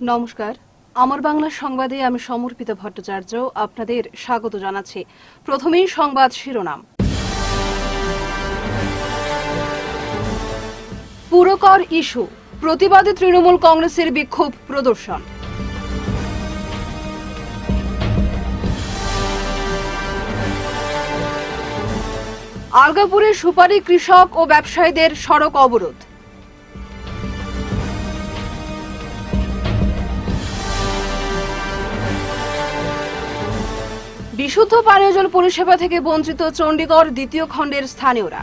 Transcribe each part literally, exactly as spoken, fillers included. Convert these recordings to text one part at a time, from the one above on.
নমস্কার, আমার বাংলা সংবাদে আমি সমর্পিত ভট্টাচার্য আপনাদের স্বাগত জানাচ্ছি। প্রথমেই সংবাদ শিরোনাম। পুরকর ইস্যু, প্রতিবাদে তৃণমূল কংগ্রেসের বিক্ষোভ প্রদর্শন। আলগাপুরে সুপারি কৃষক ও ব্যবসায়ীদের সড়ক অবরোধ। বিশুদ্ধ পানীয় জল পরিষেবা থেকে বঞ্চিত চণ্ডীগড় দ্বিতীয় খণ্ডের স্থানীয়রা।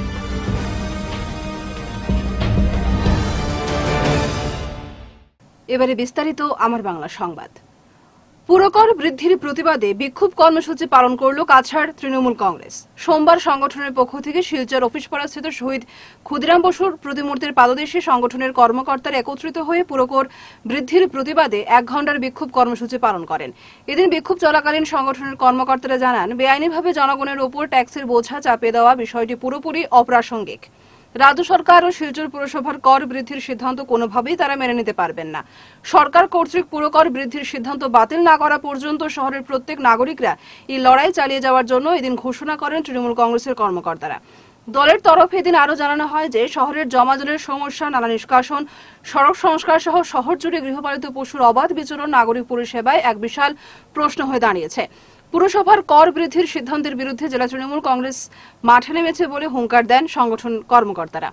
এবারে বিস্তারিত আমার বাংলা সংবাদ। পুরকর বৃদ্ধির প্রতিবাদে বিক্ষোভ কর্মসূচি পালন করল কাছাড় তৃণমূল কংগ্রেস। সোমবার সংগঠনের পক্ষ থেকে শিলচর অফিসপাড়াস্থিত শহীদ ক্ষুদিরাম বসুর প্রতিমূর্তির পাদদেশে সংগঠনের কর্মকর্তারা একত্রিত হয়ে পুরকর বৃদ্ধির প্রতিবাদে এক ঘণ্টার বিক্ষোভ কর্মসূচি পালন করেন। এদিন বিক্ষোভ চলাকালীন সংগঠনের কর্মকর্তারা জানান, বেআইনিভাবে জনগণের ওপর ট্যাক্সের বোঝা চাপিয়ে দেওয়া বিষয়টি পুরোপুরি অপ্রাসঙ্গিক। রাজ্য সরকার ও শিলচর পুরসভার কর বৃদ্ধির সিদ্ধান্ত কোনোভাবেই তারা মেনে নিতে পারবেন না। সরকার কর্তৃক পুরকর বৃদ্ধির সিদ্ধান্ত বাতিল না করা পর্যন্ত শহরের প্রত্যেক নাগরিকরা এই লড়াই চালিয়ে যাওয়ার জন্য এদিন ঘোষণা করেন তৃণমূল কংগ্রেসের কর্মকর্তারা। দলের তরফে এদিন আরও জানানো হয় যে শহরের জমাজলের সমস্যা, নালা নিষ্কাশন, সড়ক সংস্কার সহ শহর জুড়ে গৃহপালিত পশুর অবাধ বিচরণ নাগরিক পরিষেবায় এক বিশাল প্রশ্ন হয়ে দাঁড়িয়েছে। পুরসভার কর বৃদ্ধির সিদ্ধান্তের বিরুদ্ধে জেলা তৃণমূল কংগ্রেস মাঠে নেমেছে বলে হুঙ্কার দেন সংগঠন কর্মকর্তারা।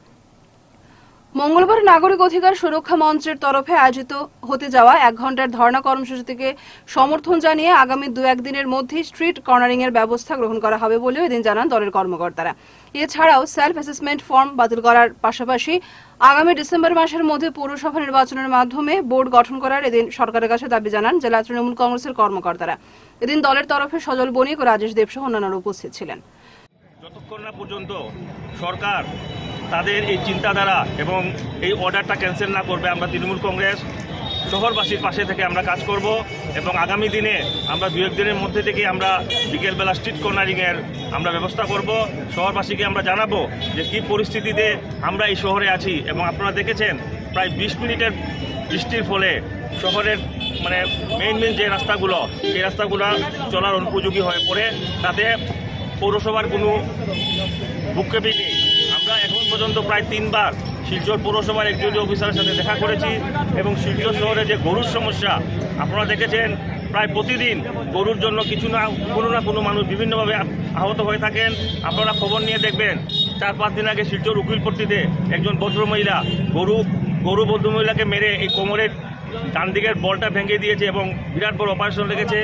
মঙ্গলবার নাগরিক অধিকার সুরক্ষা মঞ্চের তরফে আয়োজিত হতে যাওয়া এক ঘণ্টার ধর্ণা কর্মসূচিকে সমর্থন জানিয়ে আগামী দু একদিনের মধ্যে স্ট্রিট কর্নারিং এর ব্যবস্থা গ্রহণ করা হবে বলেও এদিন জানান দলের কর্মকর্তারা। এছাড়াও সেলফ অ্যাসেসমেন্ট ফর্ম বাতিল করার পাশাপাশি আগামী ডিসেম্বর মাসের মধ্যে পৌরসভা নির্বাচনের মাধ্যমে বোর্ড গঠন করার এদিন সরকারের কাছে দাবি জানান জেলা তৃণমূল কংগ্রেসের কর্মকর্তারা। এদিন দলের তরফে সজল বণিক ও রাজেশ দেব সহ অন্যান্যরা উপস্থিত ছিলেন। যতক্ষণ না পর্যন্ত সরকার তাদের এই চিন্তাধারা এবং এই অর্ডারটা ক্যান্সেল না করবে, আমরা তৃণমূল কংগ্রেস শহরবাসীর পাশে থেকে আমরা কাজ করব এবং আগামী দিনে আমরা দু একদিনের মধ্যে থেকে আমরা বিকেলবেলা স্ট্রিট কর্নারিংয়ের আমরা ব্যবস্থা করব। শহরবাসীকে আমরা জানাবো যে কী পরিস্থিতিতে আমরা এই শহরে আছি এবং আপনারা দেখেছেন প্রায় বিশ মিনিটের বৃষ্টির ফলে শহরের মানে মেইন মেইন যে রাস্তাগুলো সেই রাস্তাগুলো চলার অনুপযোগী হয়ে পড়ে, তাতে পৌরসভার কোনো ভূক্ষেপই নেই। আমরা এখন পর্যন্ত প্রায় তিনবার শিলচর পৌরসভার একজনই অফিসারের সাথে দেখা করেছি এবং শিলচর শহরে যে গরুর সমস্যা আপনারা দেখেছেন, প্রায় প্রতিদিন গরুর জন্য কিছু না কোনো না কোনো মানুষ বিভিন্নভাবে আহত হয়ে থাকেন। আপনারা খবর নিয়ে দেখবেন, চার পাঁচ দিন আগে শিলচর উকিলপট্টিতে একজন ভদ্রমহিলা গরু গরু ভদ্রমহিলাকে মেরে এই কোমরের ডান দিকের বলটা ভেঙে দিয়েছে এবং বিরাট বড় অপারেশন লেগেছে।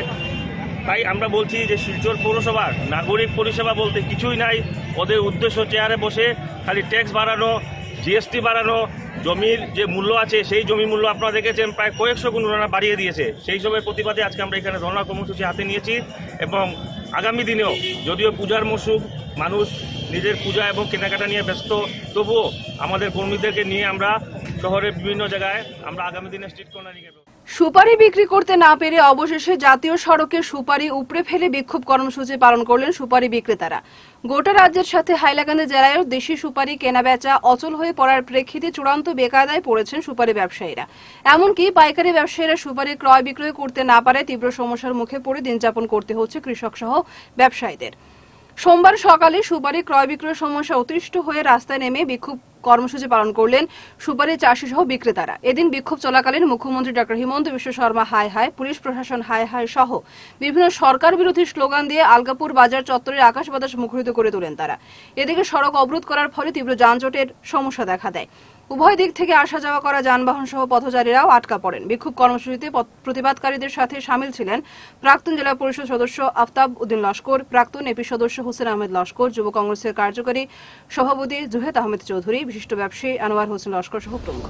তাই আমরা বলছি যে শিলচর পৌরসভার নাগরিক পরিষেবা বলতে কিছুই নাই। ওদের উদ্দেশ্য চেয়ারে বসে খালি ট্যাক্স বাড়ানো, জিএসটি বাড়ানো, জমির যে মূল্য আছে সেই জমি মূল্য আপনারা দেখেছেন প্রায় কয়েকশো গুণ ওনারা বাড়িয়ে দিয়েছে। সেই সবের প্রতিবাদে আজকে আমরা এখানে ধর্ণা কর্মসূচি হাতে নিয়েছি এবং আগামী দিনেও যদিও পূজার মৌসুম, মানুষ নিজের পূজা এবং কেনাকাটা নিয়ে ব্যস্ত, তবুও আমাদের কর্মীদেরকে নিয়ে আমরা শহরের বিভিন্ন জায়গায় আমরা আগামী দিনে স্ট্রিট কর্নারিং এর সুপারি বিক্রি করতে না পেরে অবশেষে জাতীয় সড়কে সুপারি উপড়ে ফেলে বিক্ষোভ কর্মসূচি পালন করলেন সুপারি বিক্রেতারা। গোটা রাজ্যের সাথে হাইলাকান্দি জেলায়ও দেশি সুপারি কেনাবেচা অচল হয়ে পড়ার প্রেক্ষিতে চূড়ান্ত বেকায়দায় পড়েছেন সুপারি ব্যবসায়ীরা। এমনকি পাইকারি ব্যবসায়ীরা সুপারি ক্রয় বিক্রয় করতে না পারে তীব্র সমস্যার মুখে পড়ে দিন যাপন করতে হচ্ছে কৃষক সহ ব্যবসায়ীদের। সোমবার সকালে সুপারি ক্রয় বিক্রয় সমস্যা অতিষ্ঠ হয়ে রাস্তায় নেমে বিক্ষোভ কর্মসূচি পালন করলেন সুপারি চাষি সহ বিক্রেতারা। এদিন বিক্ষোভ চলাকালীন মুখ্যমন্ত্রী ডক্টর হিমন্ত বিশ্ব শর্মা হাই হাই, পুলিশ প্রশাসন হাই হাই সহ বিভিন্ন সরকার বিরোধী স্লোগান দিয়ে আলগাপুর বাজার চত্বরের আকাশ বাতাস মুখরিত করে তোলেন তারা। এদিকে সড়ক অবরোধ করার ফলে তীব্র যানজটের সমস্যা দেখা দেয়। উভয় দিক থেকে আসা যাওয়া করা যানবাহন সহ পথচারীরাও আটকা পড়েন। বিক্ষোভ কর্মসূচিতে প্রতিবাদকারীদের সাথে সামিল ছিলেন প্রাক্তন জেলা পরিষদ সদস্য আফতাব উদ্দিন লস্কর, প্রাক্তন এপি সদস্য হোসেন আহমেদ লস্কর, যুব কংগ্রেসের কার্যকরী সভাপতি জুহেদ আহমেদ চৌধুরী, বিশিষ্ট ব্যবসায়ী আনোয়ার হোসেন লস্কর সহ প্রমুখ।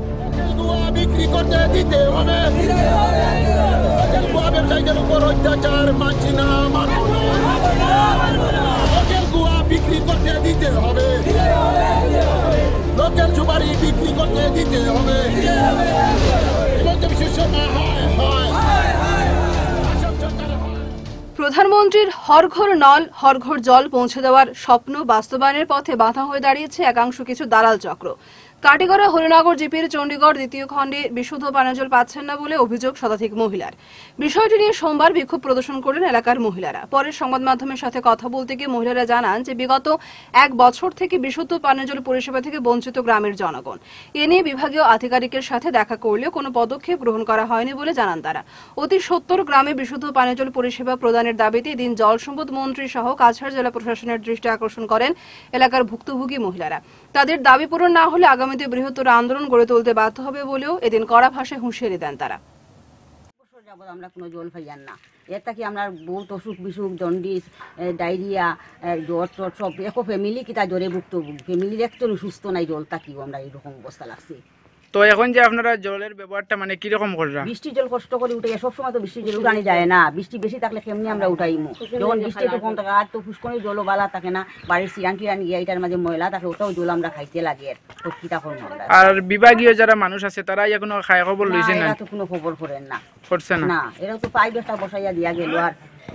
লোকের সুপারি বিক্রি করতে দিতে হবে। প্রধানমন্ত্রীর হর ঘর নল হর ঘর জল পৌঁছে দেওয়ার স্বপ্ন বাস্তবায়নের পথে বাধা হয়ে দাঁড়িয়েছে একাংশ কিছু দালাল চক্র। কাটিগড়া হরিনগর জিপির চণ্ডীগড় দ্বিতীয় খণ্ডে বিশুদ্ধ পানীয় জল পাচ্ছেন না বলে অভিযোগ শতাধিক মহিলার। বিষয়টি নিয়ে সোমবার বিক্ষোভ প্রদর্শন করলেন এলাকার মহিলারা। পরে সংবাদ মাধ্যমের সাথে কথা বলতে গিয়ে মহিলারা জানান যে বিগত এক বছর থেকে বিশুদ্ধ পানীয় জল পরিষেবা থেকে বঞ্চিত গ্রামের জনগণ। এ নিয়ে বিভাগীয় আধিকারিকের সাথে দেখা করলেও কোনো পদক্ষেপ গ্রহণ করা হয়নি বলে জানান তারা। অতি সত্তর গ্রামে বিশুদ্ধ পানীয় জল পরিষেবা প্রদানের দাবিতে এদিন জল সম্পদ মন্ত্রী সহ কাছাড় জেলা প্রশাসনের দৃষ্টি আকর্ষণ করেন এলাকার ভুক্তভোগী মহিলারা। তাদের দাবি পূরণ না হলে আগামীতে বৃহত্তর আন্দোলন গড়ে তুলতে বাধ্য হবে বলেও এদিন কড়া ভাষায় হুঁশিয়ারি দেন তারা। আমরা কোনো জল পাইয়ান না, এর থেকে আমরা বহুত অসুখ বিসুখ, জন্ডিস, ডায়রিয়া, জ্বর টর সব এক ফ্যামিলি কিতা জ্বরে ভুক্তভোগী। ফ্যামিলির একজন সুস্থ নাই, জল থাকিও আমরা এইরকম অবস্থা লাগছে। তো এখন যে আপনারা জলের ব্যবহারটা মানে কিরকম কররা? বৃষ্টির জল কষ্ট করে উঠে, সবসময় তো বৃষ্টির জল উঠানি যায় না। বৃষ্টি বেশি থাকলে কেমনি আমরা উঠাইমু, যখন বৃষ্টি একটু কম থাকে আর তো ফুসকনির জলও বালা থাকে না, বাড়ির সিরান টিরান গিয়ে এটার মাঝে ময়লা থাকে, ওটাও জল আমরা খাইতে লাগে। তো কিতা করবো আমরা? আর বিভাগীয় যারা মানুষ আছে তারা এখনো খায় খবর লইছে না? এরা তো কোনো খবর করেন না, করছে না না। এরা তো পাইপ একটা বসাইয়া দিয়া গেল, আর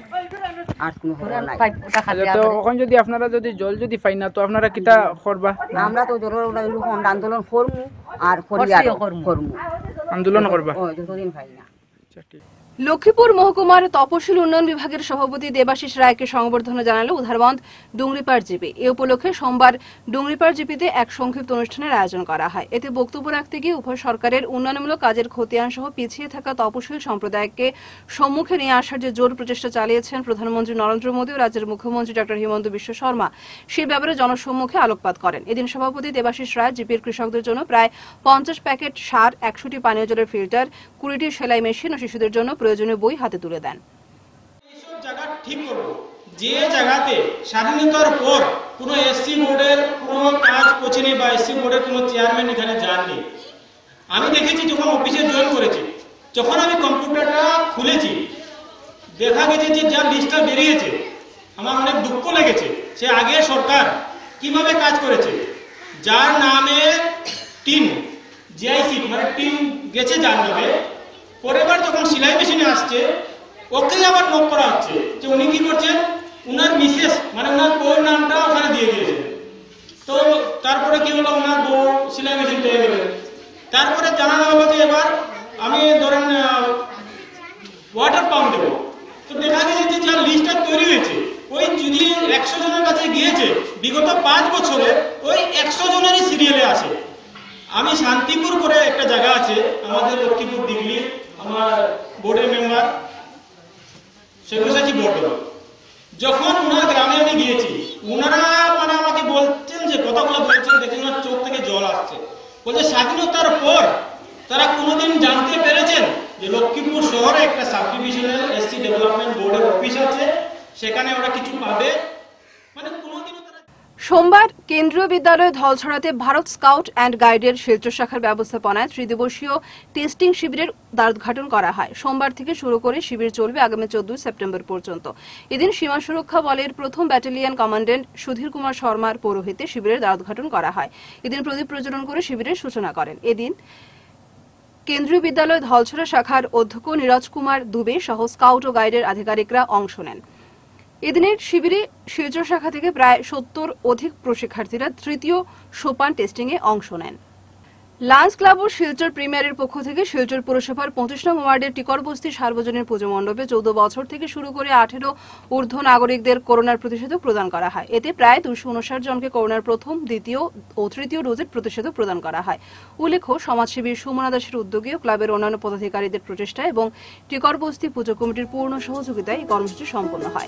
আর কোনো খবর নাই। তো এখন যদি আপনারা যদি জল যদি পাই না তো আপনারা কিতা করবা? আমরা তো জলের আমরা আন্দোলন করমু আর করমু, আন্দোলন করবা যতদিন পাই না। লক্ষ্মীপুর মহকুমার তপশিল উন্নয়ন বিভাগের সভাপতি দেবাশিস রায়কে সংবর্ধনা জানালো উধারবন্দ ডুংরিপাড় জিপি। এ উপলক্ষে সোমবার ডুংরিপাড় জিপিতে এক সংক্ষিপ্ত অনুষ্ঠানের আয়োজন করা হয়। এতে বক্তব্য রাখতে গিয়ে উভয় সরকারের উন্নয়নমূলক কাজের খতিয়ান সহ পিছিয়ে থাকা তপশিল সম্প্রদায়কে সম্মুখে নিয়ে আসার যে জোর প্রচেষ্টা চালিয়েছেন প্রধানমন্ত্রী নরেন্দ্র মোদী ও রাজ্যের মুখ্যমন্ত্রী ডক্টর হিমন্ত বিশ্ব শর্মা, সেই ব্যাপারে জনসম্মুখে আলোকপাত করেন। এদিন সভাপতি দেবাশিস রায় জিপির কৃষকদের জন্য প্রায় পঞ্চাশ প্যাকেট সার, একশোটি পানীয় জলের ফিল্টার, কুড়িটি সেলাই মেশিন ও শিশুদের জন্য প্রয়োজনীয় বই হাতে তুলে দেন। এইসব জায়গা ঠিক করব, যে জায়গাতে স্বাধীনতার পর কোনো এসসি বোর্ডের কোনো কাজ পৌঁছেনি বা এসসি বোর্ডের কোনো চেয়ারম্যান এখানে যাননি। আমি দেখেছি যখন অফিসে জয়েন করেছি, যখন আমি কম্পিউটারটা খুলেছি, দেখা গেছে যে যার লিস্টটা বেরিয়েছে, আমার অনেক দুঃখ লেগেছে। সে আগের সরকার কিভাবে কাজ করেছে, যার নামে টিন জিআইসি মানে টিন গেছে যার নামে, পরের বার যখন সেলাই মেশিনে আসছে ওকে আবার নক করা হচ্ছে যে উনি কি করছেন, উনার মিসেস মানে উনার বউর নামটা ওখানে দিয়ে দিয়েছেন। তো তারপরে কি হলো, ওনার বউ সেলাই মেশিন পেয়ে গেলেন। তারপরে জানানো হলো যে এবার আমি ধরেন ওয়াটার পাম্প দেবো। তো দেখা গেছে যে যার লিস্টটা তৈরি হয়েছে ওই যদি একশো জনের কাছে গিয়েছে বিগত পাঁচ বছরে ওই একশো জনেরই সিরিয়ালে আসে। আমি শান্তিপুর করে একটা জায়গা আছে আমাদের লক্ষ্মীপুর দিঘলি, আমার বোর্ডের মেম্বার সেগুসাচি বোর্ড, যখন ওনার গ্রামে আমি গিয়েছি ওনারা মানে আমাকে বলছেন যে কথাগুলো বলছেন দেখে ওনার চোখ থেকে জল আসছে। বলছে স্বাধীনতার পর তারা কোনোদিন জানতে পেরেছেন যে লক্ষ্মীপুর শহরে একটা সাব ডিভিশনাল এসসি ডেভেলপমেন্ট বোর্ডের অফিস আছে, সেখানে ওরা কিছু পাবে, মানে কোনোদিনও তারা। সোমবার কেন্দ্রীয় বিদ্যালয়ে ধলছড়াতে ভারত স্কাউট অ্যান্ড গাইডের শিলচর শাখার ব্যবস্থাপনায় ত্রিদিবসীয় টেস্টিং শিবিরের দ্বারোদ্ঘাটন করা হয়। সোমবার থেকে শুরু করে শিবির চলবে আগামী চোদ্দই সেপ্টেম্বর পর্যন্ত। এদিন সীমা সুরক্ষা বলের প্রথম ব্যাটালিয়ন কমান্ডেন্ট সুধীর কুমার শর্মার পৌরোহিত্যে শিবিরের দ্বারোদ্ঘাটন করা হয়। এদিন প্রদীপ প্রজ্বলন করে শিবিরের সূচনা করেন। এদিন কেন্দ্রীয় বিদ্যালয় ধলছড়া শাখার অধ্যক্ষ নীরজ কুমার দুবে সহ স্কাউট ও গাইডের আধিকারিকরা অংশ নেন। এদিনের শিবিরে শিলচর শাখা থেকে প্রায় সত্তর অধিক প্রশিক্ষার্থীরা তৃতীয় সোপান টেস্টিং এ অংশ নেন। লান্স ক্লাব ও শিলচর প্রিমিয়ারের পক্ষ থেকে শিলচর পৌরসভার পঁচিশ নং ওয়ার্ডের টিকরবস্তি সার্বজনীন পুজো মণ্ডপে চৌদ্দ বছর থেকে শুরু করে আঠেরো ঊর্ধ্ব নাগরিকদের করোনার প্রতিষেধক প্রদান করা হয়। এতে প্রায় দুশো উনষাট জনকে করোনার প্রথম, দ্বিতীয় ও তৃতীয় ডোজের প্রতিষেধক প্রদান করা হয়। উল্লেখ্য, সমাজসেবী সুমনা দাসের উদ্যোগে ও ক্লাবের অন্যান্য পদাধিকারীদের প্রচেষ্টা এবং টিকরবস্তি পুজো কমিটির পূর্ণ সহযোগিতায় এই কর্মসূচি সম্পন্ন হয়।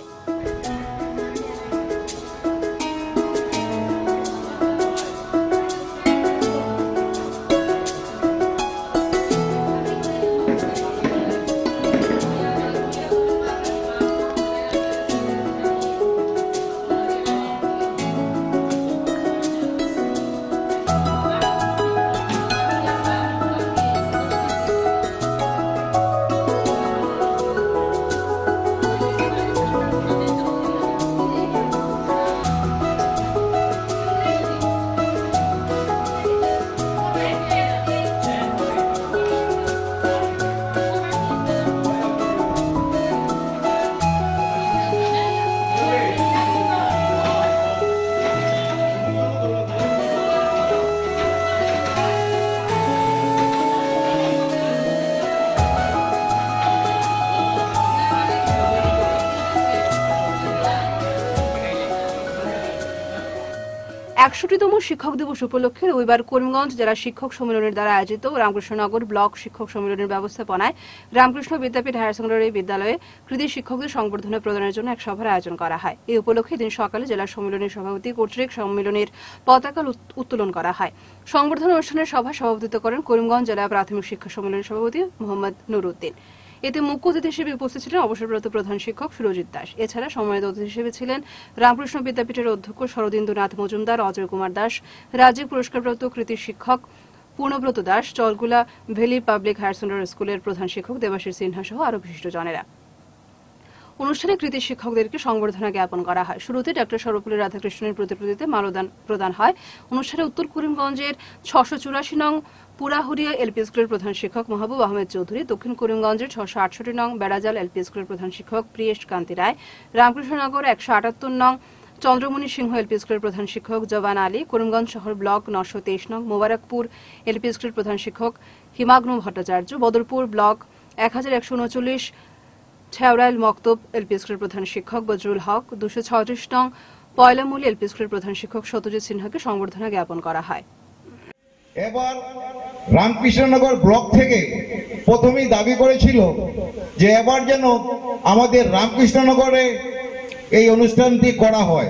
একষট্টিতম শিক্ষক দিবস উপলক্ষে রবিবার করিমগঞ্জ জেলা শিক্ষক সম্মেলনের দ্বারা আয়োজিত রামকৃষ্ণনগর ব্লক শিক্ষক সম্মেলনের ব্যবস্থাপনায় রামকৃষ্ণ বিদ্যাপীঠ হায়ার সেকেন্ডারি বিদ্যালয়ে কৃতি শিক্ষকদের সংবর্ধনা প্রদানের জন্য এক সভার আয়োজন করা হয়। এই উপলক্ষে দিন সকালে জেলা সম্মেলনের সভাপতি কর্তৃক সম্মেলনের পতাকা উত্তোলন করা হয়। সংবর্ধনা অনুষ্ঠানের সভা সভাপতিত্ব করেন করিমগঞ্জ জেলা প্রাথমিক শিক্ষা সম্মেলনের সভাপতি মোহাম্মদ নুরুদ্দিন। এতে মুখ্য অতিথি হিসেবে উপস্থিত ছিলেন অবসরপ্রাপ্ত প্রধান শিক্ষক সুরজিৎ দাস। এছাড়া সম্মানিত অতিথি হিসেবে ছিলেন রামকৃষ্ণ বিদ্যাপীঠের অধ্যক্ষ শরদিন্দুনাথ মজুমদার, অজয় কুমার দাস, রাজ্যিক পুরস্কারপ্রাপ্ত কৃতি শিক্ষক Purnabrata Das, Chargola valley public higher secondary স্কুলের প্রধান শিক্ষক দেবাশিস সিনহা সহ আরও বিশিষ্টজনেরা। অনুষ্ঠানে কৃতি শিক্ষকদেরকে সংবর্ধনা জ্ঞাপন করা হয়। শুরুতে ডক্টর সর্বপল্লী রাধাকৃষ্ণনের প্রতিকৃতিতে মাল্যদান প্রদান হয়। অনুষ্ঠানে উত্তর করিমগঞ্জের ছশো চুরাশি নং পুরাহুরিয়া এলপি স্কুলের প্রধান শিক্ষক মাহবুব আহমেদ চৌধুরী, দক্ষিণ করিমগঞ্জের ছশো আটষট্টি নং বেড়াজাল এলপি স্কুলের প্রধান শিক্ষক প্রিয়েশ কান্তি রায়, রামকৃষ্ণনগর একশো আটাত্তর নং চন্দ্রমণি সিংহ এলপি স্কুলের প্রধান শিক্ষক জওয়ান আলী, করিমগঞ্জ শহর ব্লক নশো তেইশ নং মোবারকপুর এলপি স্কুলের প্রধান শিক্ষক হিমাগ্ন ভট্টাচার্য, বদরপুর ব্লক এক হাজার একশো উনচল্লিশ ছেওরাইল মক্তব এলপি স্কুলের প্রধান শিক্ষক বজরুল হক, দুশো ছত্রিশ নং পয়লামূলী এলপি স্কুলের প্রধান শিক্ষক সত্যজিৎ সিনহাকে সংবর্ধনা জ্ঞাপন করা হয়। এবার রামকৃষ্ণনগর ব্লক থেকে প্রথমেই দাবি করেছিল যে এবার যেন আমাদের রামকৃষ্ণনগরে এই অনুষ্ঠানটি করা হয়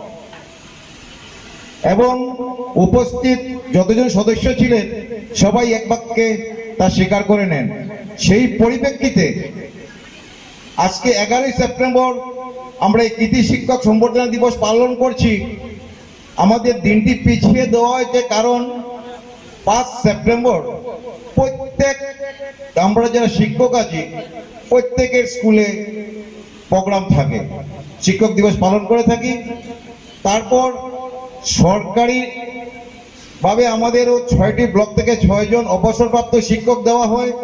এবং উপস্থিত যতজন সদস্য ছিলেন সবাই এক বাক্যে তা স্বীকার করে নেন। সেই পরিপ্রেক্ষিতে আজকে এগারোই সেপ্টেম্বর আমরা এই কৃতি শিক্ষক সংবর্ধনা দিবস পালন করছি। আমাদের দিনটি পিছিয়ে দেওয়া হয়েছে কারণ পাঁচ সেপ্টেম্বর প্রত্যেক আমরা যারা শিক্ষক আছি প্রত্যেকের স্কুলে প্রোগ্রাম থাকে, শিক্ষক দিবস পালন করে থাকি। তারপর সরকারি ভাবে আমাদেরও ছয়টি ব্লক থেকে ছয়জন অবসরপ্রাপ্ত শিক্ষক দেওয়া হয়।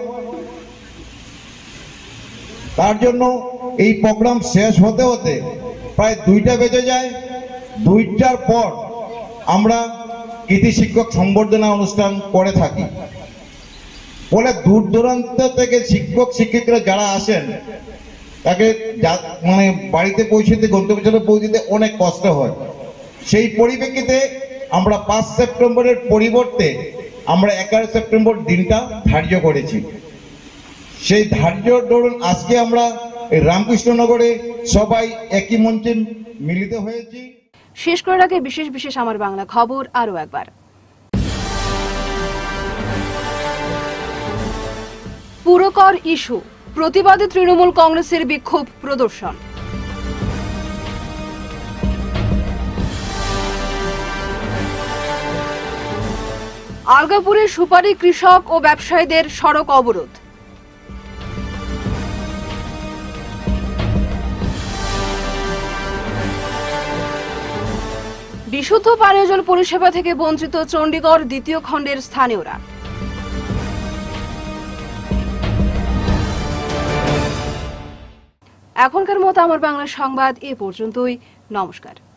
তার জন্য এই প্রোগ্রাম শেষ হতে হতে প্রায় দুইটা বেজে যায়। দুইটার পর আমরা কৃতি শিক্ষক সংবর্ধনা অনুষ্ঠান করে থাকি। ফলে দূর দূরান্ত থেকে শিক্ষক শিক্ষিকারা যারা আসেন তাকে মানে বাড়িতে পৌঁছতে গন্তব্যস্থলে পৌঁছতে অনেক কষ্ট হয়। সেই পরিপ্রেক্ষিতে আমরা পাঁচ সেপ্টেম্বরের পরিবর্তে আমরা এগারো সেপ্টেম্বর দিনটা ধার্য করেছি। সেই ধার্য দরুন আজকে আমরা রামকৃষ্ণনগরে সবাই একই মঞ্চে মিলিত হয়েছি। শেষ করার আগে বিশেষ বিশেষ আমার বাংলা খবর আরও একবার। পুরকর ইস্যু প্রতিবাদে তৃণমূল কংগ্রেসের বিক্ষোভ প্রদর্শন। আলগাপুরে সুপারি কৃষক ও ব্যবসায়ীদের সড়ক অবরোধ। বিশুদ্ধ পানীয় জল পরিষেবা থেকে বঞ্চিত চণ্ডীগড় দ্বিতীয় খণ্ডের স্থানীয়রা। এখনকার মতো আমার বাংলা সংবাদ এ পর্যন্তই। নমস্কার।